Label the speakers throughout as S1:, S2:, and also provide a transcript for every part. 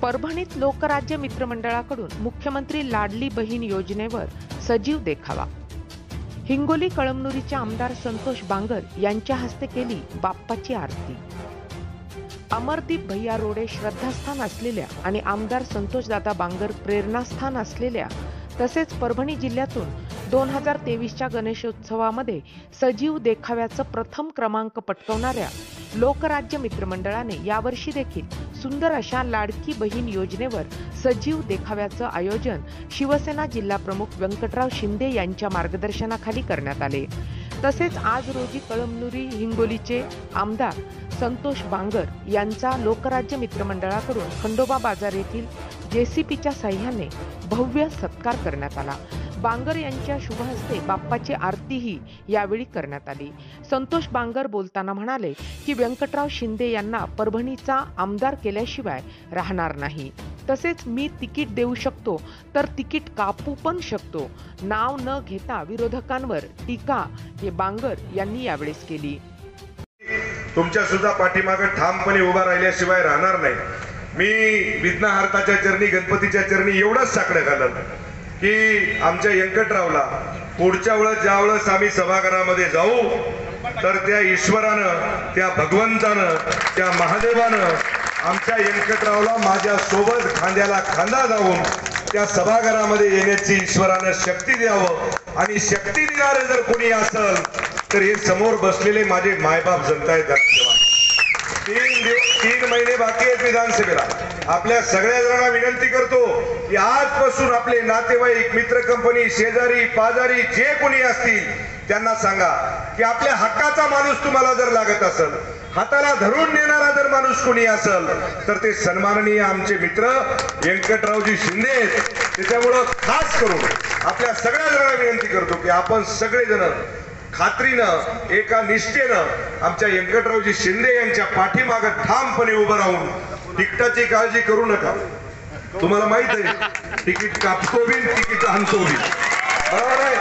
S1: परभणीत लोकराज्य मित्रमंडळाकडून मुख्यमंत्री लाडली बहीण योजनेवर सजीव देखावा। हिंगोली कळमनुरीचे आमदार संतोष बांगर यांच्या हस्ते केली बाप्पाची आरती। अमरदीप भैया रोडे श्रद्धास्थान असलेल्या आणि आमदार संतोषदादा बांगर प्रेरणास्थान असलेल्या तसेच परभणी जिल्ह्यातून 2023च्या गणेशोत्सवामध्ये सजीव देखाव्याचं प्रथम क्रमांक पटकावणाऱ्या लोकराज्य मित्रमंडळाने यावर्षी देखील सुंदर अशा लाडकी बहीण योजनेवर सजीव देखाव्याचं आयोजन शिवसेना जिल्हा प्रमुख व्यंकटराव शिंदे यांच्या मार्गदर्शनाखाली करण्यात आले। तसेच आज रोजी कळमनुरी हिंगोलीचे आमदार संतोष बांगर यांचा लोकराज्य मित्रमंडळाकडून खंडोबा बाजार येथील जेसीपीच्या साह्याने भव्य सत्कार करण्यात आला। बांगर यांच्या शुभ हस्ते बाप्पाची आरतीही यावेळी करण्यात आली। संतोष बांगर बोलताना म्हणाले की व्यंकटराव शिंदे यांना परभणीचा आमदार केल्याशिवाय राहणार नाही। तसेच मी तिकीट देऊ शकतो तर तिकीट कापू पण शकतो, नाव न घेता विरोधकांवर टीका हे बांगर यांनी यावेळेस केली।
S2: तुमच्या सुद्धा पाठीमागे ठामपणे उभा राहिल्याशिवाय राहणार नाही। मी विघ्नहर्ताच्या चरणी गणपतीच्या चरणी एवढंच साकडं घालत की आमच्या व्यंकटरावला पुढच्या वेळेस ज्यावेळेस आम्ही सभागृहामध्ये जाऊ तर त्या ईश्वरानं, त्या भगवंतानं, त्या महादेवानं आमच्या व्यंकटरावला माझ्या सोबत खांद्याला खांदा जाऊन त्या सभागृहामध्ये येण्याची ईश्वरानं शक्ती द्यावं। आणि शक्ती देणारे जर कोणी असेल तर हे समोर बसलेले माझे मायबाप जनता आहेत। 3 महिने बाकी आहेत विधानसभेला। आपल्या सगळ्या जणांना विनंती करतो की आजपासून आपले नातेवाईक, मित्र, कंपनी, शेजारी, पाजारी जे कोणी असतील त्यांना सांगा की आपल्या हक्काचा माणूस तुम्हाला जर लागत असेल, हाताला धरून नेणारा जर माणूस कोणी असेल तर ते सन्माननीय आमचे मित्र व्यंकटरावजी शिंदे आहेत। त्याच्यामुळं खास करून आपल्या सगळ्या जणांना विनंती करतो की आपण सगळेजण खात्रीनं, एका निष्ठेनं आमच्या व्यंकटरावजी शिंदे यांच्या पाठीमागे ठामपणे उभं राहून तिकिटाची काळजी करू नका। तुम्हाला माहित आहे तिकीट कापतो बी, तिकीट आणतो बी, बरोबर आहे।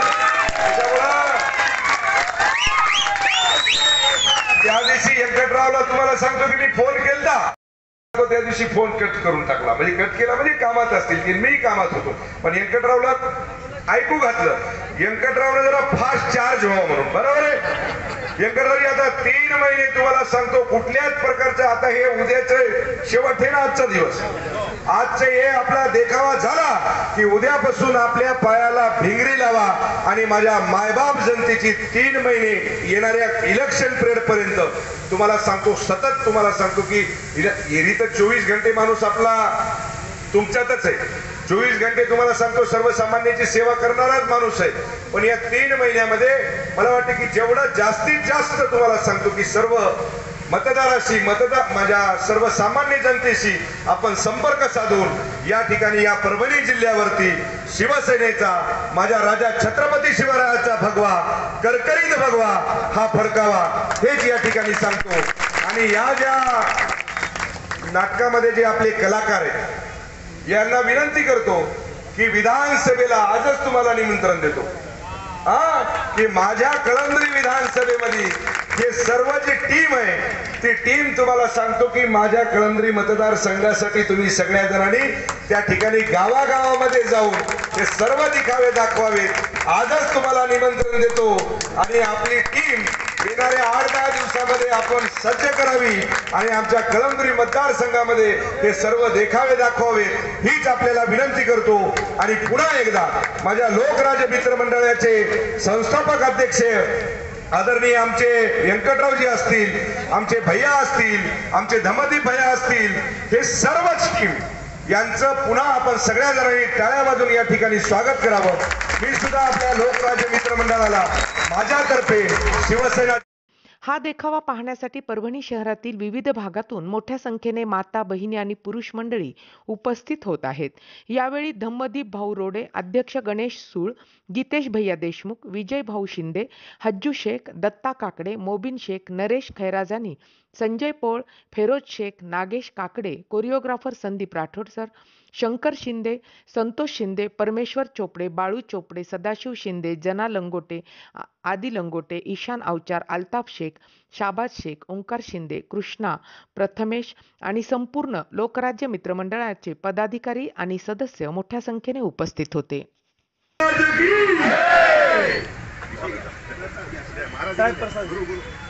S2: त्या दिवशी व्यंकटरावला तुम्हाला सांगतो की मी फोन केलता, त्या दिवशी फोन कट करून टाकला, म्हणजे कट केला म्हणजे कामात असतील की मी कामात होतो, पण व्यंकटरावला ऐकू घातलं व्यंकटरावने जरा फास्ट चार्ज व्हावं म्हणून, बरोबर आहे। व्यंकटरावजी आता 3 महिने तुम्हाला सांगतो कुठल्याच प्रकारचं, आता हे उद्याचे शेवट आहे ना, आजचा दिवस, आजचे हे आपला देखावा झाला की उद्यापासून आपल्या पायाला भिंगरी लावा आणि माझ्या मायबाप जनतेची 3 महिने येणाऱ्या इलेक्शन पिरियड पर्यंत तुम्हाला सांगतो, सतत तुम्हाला सांगतो की एरी तर 24 घंटे माणूस आपला तुमच्यातच आहे। 24 घंटे तुम्हाला सांगतो सर्वसामान्याची सेवा करणाराच माणूस आहे। पण या 3 महिन्यामध्ये मला वाटतं की जेवढं जास्तीत जास्त तुम्हाला सांगतो की सर्व मतदाराशी, माझ्या सर्वसामान्य जनतेशी आपण संपर्क साधून या ठिकाणी या परभणी जिल्ह्यावरती शिवसेनेचा, माझ्या राजा छत्रपती शिवरायाचा भगवा, करकरीत भगवा हा फडकावा, हेच या ठिकाणी सांगतो। आणि या ज्या नाटकामध्ये जे आपले कलाकार आहेत यांना विनंती करतो की विधानसभेला आजच तुम्हाला निमंत्रण देतो की माझ्या कळमनुरी विधानसभेमध्ये हे सर्व जी टीम आहे ती टीम तुम्हाला सांगतो की माझ्या कळमनुरी मतदारसंघासाठी तुम्ही सगळ्या जणांनी त्या ठिकाणी गावागावामध्ये जाऊन हे सर्व दिखावे दाखवावेत। आजच तुम्हाला निमंत्रण देतो आणि आपली टीम येणाऱ्या 8-10 दिवसामध्ये आपण सज्ज करावी आणि आमच्या कळमनुरी मतदारसंघामध्ये हे सर्व देखावे दाखवावे हीच आपल्याला विनंती करतो। आणि पुन्हा एकदा माझ्या लोकराज्य मित्रमंडळाचे संस्थापक अध्यक्ष आदरणीय आमचे व्यंकटरावजी असतील, आमचे भैया असतील, आमचे धमदीप भैया असतील, हे सर्वच टीम यांचं पुन्हा आपण सगळ्या जणांनी टाळ्या वाजवून या ठिकाणी स्वागत करावं। मी सुद्धा आपल्या लोकराज्य मित्रमंडळाला माझ्यातर्फे शिवसेना।
S1: हा देखावा पाहण्यासाठी परभणी शहरातील विविध भागातून मोठ्या संख्येने माता, बहिणी आणि पुरुष मंडळी उपस्थित होत आहेत। यावेळी धम्मदीप भाऊ रोडे, अध्यक्ष गणेश सूळ, गीतेश भैया देशमुख, विजय भाऊ शिंदे, हज्जू शेख, दत्ता काकडे, मोबिन शेख, नरेश खैराजानी, संजय पोळ, फेरोज शेख, नागेश काकडे, कोरिओग्राफर संदीप राठोड सर, शंकर शिंदे, संतोष शिंदे, परमेश्वर चोपडे, बाळू चोपडे, सदाशिव शिंदे, जना लंगोटे, आदी लंगोटे, ईशान अवचार, अल्ताफ शेख, शाबाज शेख, ओंकार शिंदे, कृष्णा, प्रथमेश आणि संपूर्ण लोकराज्य मित्रमंडळाचे पदाधिकारी आणि सदस्य मोठ्या संख्येने उपस्थित होते.
S3: महाराज